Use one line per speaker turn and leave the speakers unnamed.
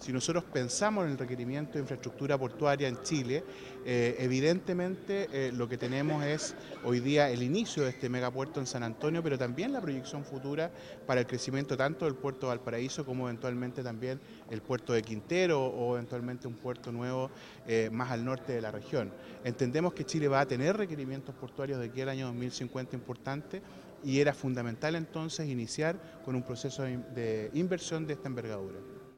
Si nosotros pensamos en el requerimiento de infraestructura portuaria en Chile, evidentemente lo que tenemos es hoy día el inicio de este megapuerto en San Antonio, pero también la proyección futura para el crecimiento tanto del puerto de Valparaíso como eventualmente también el puerto de Quintero o eventualmente un puerto nuevo más al norte de la región. Entendemos que Chile va a tener requerimientos portuarios de aquí al año 2050 importantes y era fundamental entonces iniciar con un proceso de inversión de esta envergadura.